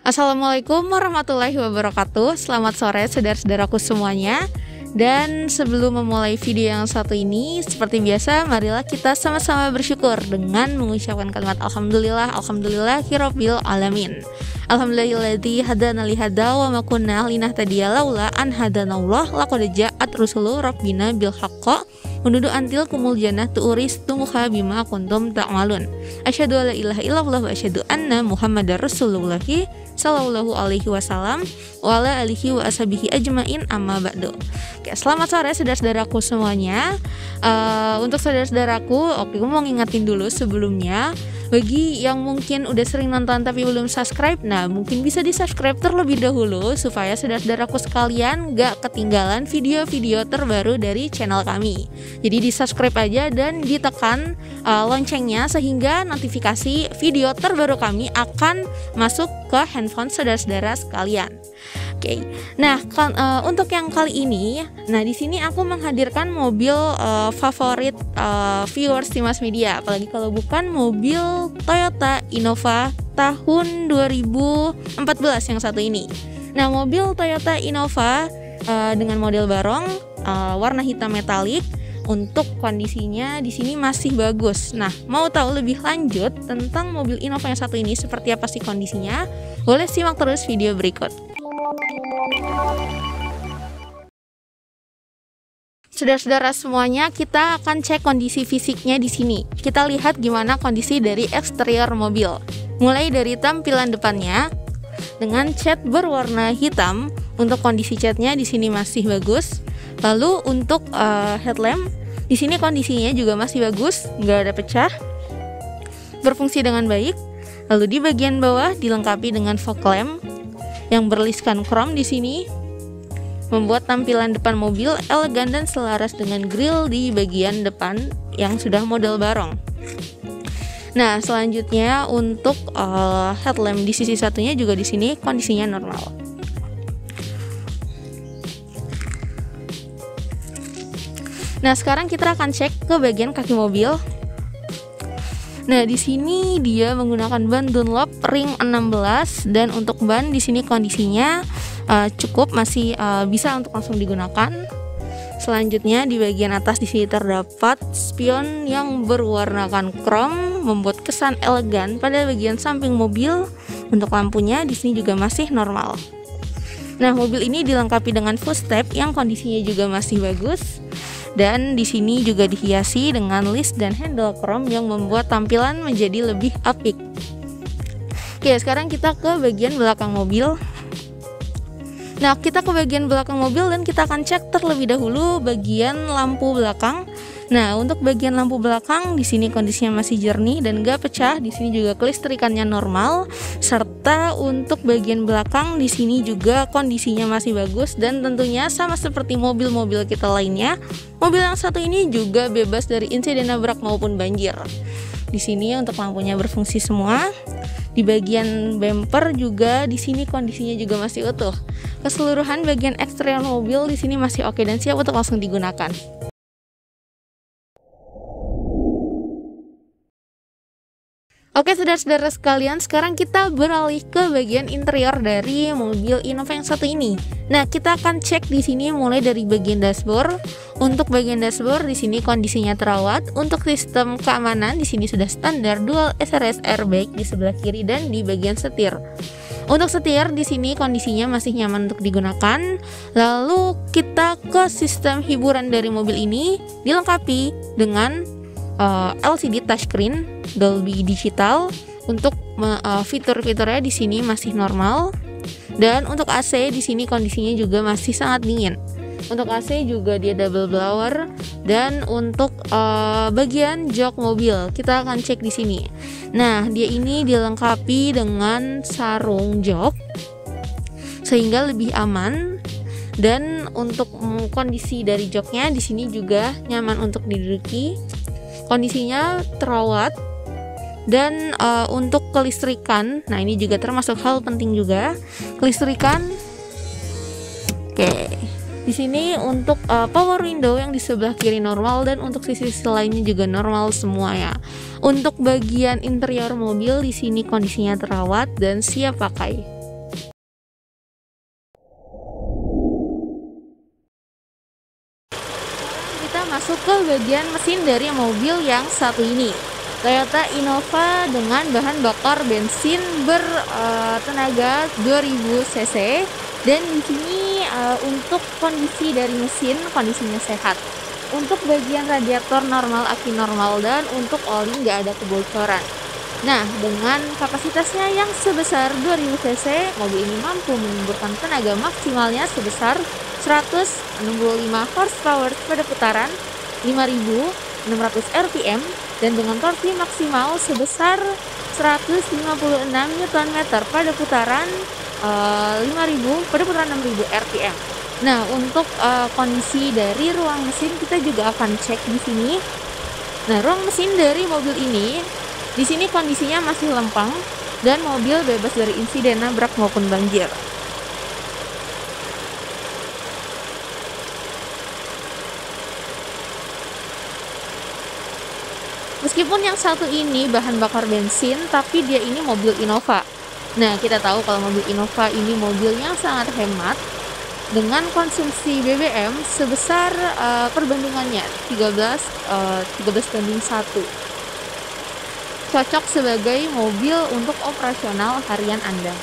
Assalamualaikum warahmatullahi wabarakatuh. Selamat sore saudara-saudaraku semuanya. Dan sebelum memulai video yang satu ini, seperti biasa, marilah kita sama-sama bersyukur dengan mengucapkan kalimat Alhamdulillahirabbil alamin. Alhamdulillahilladzi hadana li hada wa ma kunna linahtadiya laula an hadanallah laqad ja'at rusulu rabbina bil haqqi menuduh antil kumul jannah tu'uris tumuha bima kuntum ta'malun. Asyhadu alla ilaha illallah wa asyhadu anna muhammadar rasulullah sallallahu alaihi wasallam wa ala alihi wa ashabihi ajmain amma ba'du. Oke, selamat sore saudara-saudaraku semuanya. Untuk saudara-saudaraku, aku mau ngingetin dulu sebelumnya, bagi yang mungkin udah sering nonton tapi belum subscribe, nah mungkin bisa di-subscribe terlebih dahulu supaya saudara-saudaraku sekalian gak ketinggalan video-video terbaru dari channel kami. Jadi di-subscribe aja dan ditekan loncengnya sehingga notifikasi video terbaru kami akan masuk ke handphone saudara-saudara sekalian. Oke. Nah, untuk yang kali ini, nah di sini aku menghadirkan mobil favorit viewers Timas Media, apalagi kalau bukan mobil Toyota Innova tahun 2014 yang satu ini. Nah, mobil Toyota Innova dengan model barong warna hitam metalik. Untuk kondisinya di sini masih bagus. Nah, mau tahu lebih lanjut tentang mobil Innova yang satu ini seperti apa sih kondisinya? Boleh simak terus video berikut. Saudara-saudara semuanya, kita akan cek kondisi fisiknya di sini. Kita lihat gimana kondisi dari eksterior mobil. Mulai dari tampilan depannya dengan cat berwarna hitam. Untuk kondisi catnya di sini masih bagus. Lalu untuk headlamp di sini kondisinya juga masih bagus, nggak ada pecah, berfungsi dengan baik. Lalu di bagian bawah dilengkapi dengan fog lamp yang berliskan chrome di sini, membuat tampilan depan mobil elegan dan selaras dengan grill di bagian depan yang sudah model barong. Nah, selanjutnya untuk headlamp di sisi satunya juga di sini kondisinya normal. Nah, sekarang kita akan cek ke bagian kaki mobil. Nah, di sini dia menggunakan ban Dunlop ring 16 dan untuk ban di sini kondisinya cukup, masih bisa untuk langsung digunakan. Selanjutnya di bagian atas di sini terdapat spion yang berwarnakan chrome, membuat kesan elegan pada bagian samping mobil. Untuk lampunya di sini juga masih normal. Nah, mobil ini dilengkapi dengan footstep yang kondisinya juga masih bagus. Dan di sini juga dihiasi dengan list dan handle chrome yang membuat tampilan menjadi lebih apik. Oke, sekarang kita ke bagian belakang mobil. Nah, kita ke bagian belakang mobil dan kita akan cek terlebih dahulu bagian lampu belakang. Nah, untuk bagian lampu belakang di sini kondisinya masih jernih dan gak pecah. Di sini juga kelistrikannya normal, serta untuk bagian belakang di sini juga kondisinya masih bagus dan tentunya sama seperti mobil-mobil kita lainnya. Mobil yang satu ini juga bebas dari insiden nabrak maupun banjir. Di sini untuk lampunya berfungsi semua. Di bagian bumper juga di sini kondisinya juga masih utuh. Keseluruhan bagian eksterior mobil di sini masih oke dan siap untuk langsung digunakan. Oke, saudara-saudara sekalian, sekarang kita beralih ke bagian interior dari mobil Innova yang satu ini. Nah, kita akan cek di sini mulai dari bagian dashboard. Untuk bagian dashboard di sini kondisinya terawat. Untuk sistem keamanan di sini sudah standar dual SRS airbag di sebelah kiri dan di bagian setir. Untuk setir di sini kondisinya masih nyaman untuk digunakan. Lalu kita ke sistem hiburan dari mobil ini, dilengkapi dengan LCD touchscreen Dolby Digital. Untuk fitur-fiturnya di sini masih normal. Dan untuk AC di sini kondisinya juga masih sangat dingin. Untuk AC juga dia double blower. Dan untuk bagian jok mobil kita akan cek di sini. Nah, dia ini dilengkapi dengan sarung jok sehingga lebih aman. Dan untuk kondisi dari joknya di sini juga nyaman untuk diduduki. Kondisinya terawat. Dan untuk kelistrikan, nah ini juga termasuk hal penting juga, kelistrikan. Oke, di sini untuk power window yang di sebelah kiri normal dan untuk sisi-sisi lainnya juga normal semua ya. Untuk bagian interior mobil di sini kondisinya terawat dan siap pakai. ke bagian mesin dari mobil yang satu ini, Toyota Innova dengan bahan bakar bensin bertenaga 2000 cc, dan di sini untuk kondisi dari mesin kondisinya sehat. Untuk bagian radiator normal, aki normal, dan untuk oli nggak ada kebocoran. Nah, dengan kapasitasnya yang sebesar 2000 cc, mobil ini mampu menyemburkan tenaga maksimalnya sebesar 165 horsepower pada putaran 5600 rpm, dan dengan torsi maksimal sebesar 156 Nm pada putaran 6000 rpm. Nah, untuk kondisi dari ruang mesin kita juga akan cek di sini. Nah, ruang mesin dari mobil ini di sini kondisinya masih lempeng dan mobil bebas dari insiden nabrak maupun banjir. Meskipun yang satu ini bahan bakar bensin, tapi dia ini mobil Innova. Nah, kita tahu kalau mobil Innova ini mobilnya sangat hemat dengan konsumsi BBM sebesar perbandingannya 13 banding 1. Cocok sebagai mobil untuk operasional harian Anda.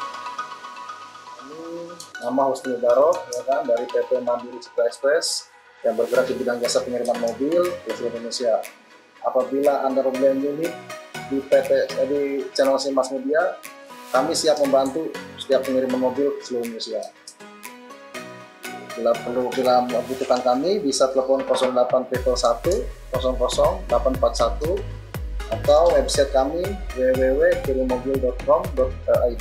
Nama Husni Darok, ya kan, dari PT Mandiri Citra Express. yang bergerak di bidang jasa pengiriman mobil di seluruh Indonesia. Apabila Anda mempunyai unit di channel Simas Media, kami siap membantu setiap pengiriman mobil ke seluruh Indonesia. Bila membutuhkan kami, bisa telepon 0811 00 841 atau website kami www.kirimmobil.com.id.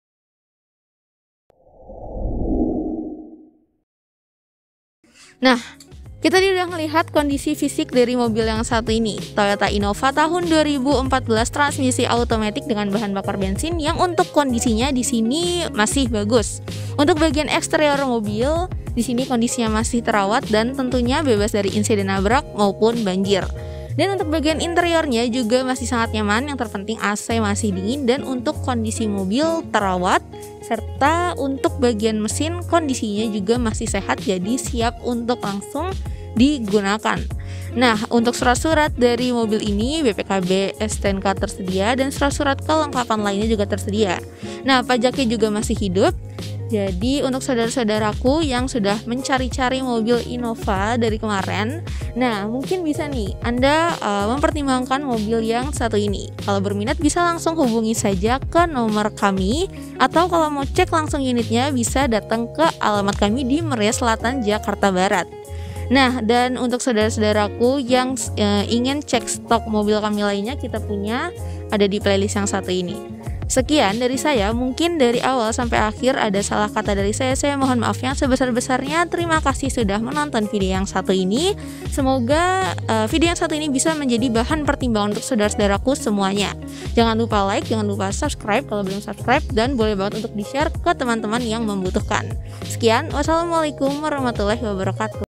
Nah, kita udah melihat kondisi fisik dari mobil yang satu ini, Toyota Innova tahun 2014 transmisi automatic dengan bahan bakar bensin yang untuk kondisinya di sini masih bagus. Untuk bagian eksterior mobil, di sini kondisinya masih terawat dan tentunya bebas dari insiden nabrak maupun banjir. Dan untuk bagian interiornya juga masih sangat nyaman, yang terpenting AC masih dingin dan untuk kondisi mobil terawat, serta untuk bagian mesin kondisinya juga masih sehat, jadi siap untuk langsung digunakan. Nah, untuk surat-surat dari mobil ini BPKB, STNK tersedia dan surat-surat kelengkapan lainnya juga tersedia. Nah, pajaknya juga masih hidup. Jadi untuk saudara-saudaraku yang sudah mencari-cari mobil Innova dari kemarin, nah mungkin bisa nih Anda mempertimbangkan mobil yang satu ini. Kalau berminat bisa langsung hubungi saja ke nomor kami, atau kalau mau cek langsung unitnya bisa datang ke alamat kami di Meria Selatan, Jakarta Barat. Nah, dan untuk saudara-saudaraku yang ingin cek stok mobil kami lainnya, kita punya ada di playlist yang satu ini. Sekian dari saya, mungkin dari awal sampai akhir ada salah kata dari saya mohon maaf yang sebesar-besarnya. Terima kasih sudah menonton video yang satu ini. Semoga video yang satu ini bisa menjadi bahan pertimbangan untuk saudara-saudaraku semuanya. Jangan lupa like, jangan lupa subscribe kalau belum subscribe, dan boleh banget untuk di-share ke teman-teman yang membutuhkan. Sekian, wassalamualaikum warahmatullahi wabarakatuh.